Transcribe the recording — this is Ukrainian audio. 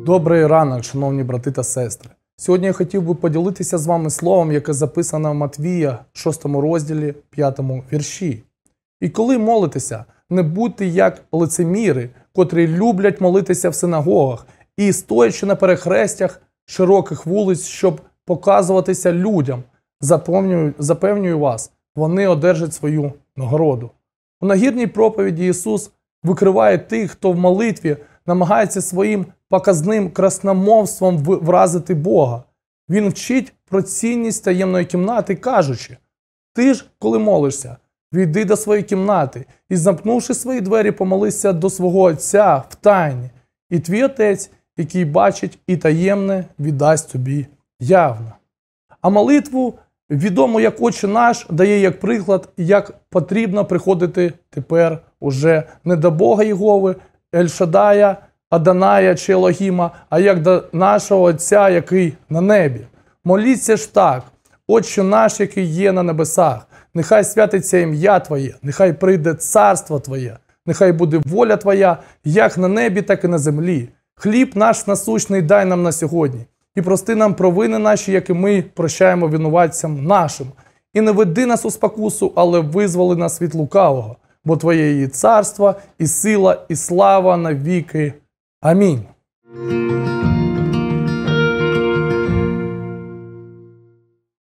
Добрий ранок, шановні брати та сестри. Сьогодні я хотів би поділитися з вами словом, яке записано в Матвія, 6 розділі, 5 вірші. «І коли молитеся, не будьте як лицеміри, котрі люблять молитися в синагогах і стоячи на перехрестях широких вулиць, щоб показуватися людям. Запевнюю вас, вони одержать свою нагороду». У нагірній проповіді Ісус викриває тих, хто в молитві намагається своїм показним красномовством вразити Бога. Він вчить про цінність таємної кімнати, кажучи: «Ти ж, коли молишся, війди до своєї кімнати і, замкнувши свої двері, помолися до свого Отця в тайні, і твій Отець, який бачить і таємне, віддасть тобі явно». А молитву, відому як «Отче наш», дає як приклад, як потрібно приходити тепер уже не до Бога Єгови, Ель-Шадая, Аданая чи Елогіма, а як до нашого Отця, який на небі. Моліться ж так: «Отче наш, який є на небесах, нехай святиться ім'я Твоє, нехай прийде царство Твоє, нехай буде воля Твоя, як на небі, так і на землі. Хліб наш насущний дай нам на сьогодні, і прости нам провини наші, як і ми прощаємо винуватцям нашим. І не веди нас у спокусу, але визволи нас від лукавого, бо Твоє є царство, і сила, і слава навіки. Амінь».